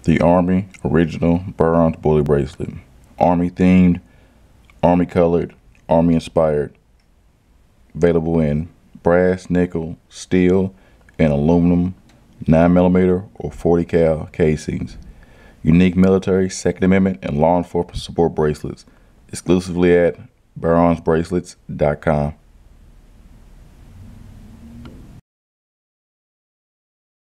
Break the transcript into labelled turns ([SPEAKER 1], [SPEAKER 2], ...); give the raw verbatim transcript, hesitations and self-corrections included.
[SPEAKER 1] The Army Original BearArms Bullet Bracelet. Army themed, Army colored, Army inspired. Available in brass, nickel, steel, and aluminum nine millimeter or forty cal casings. Unique military, Second Amendment, and law enforcement support bracelets. Exclusively at Bear Arms Bracelets dot com.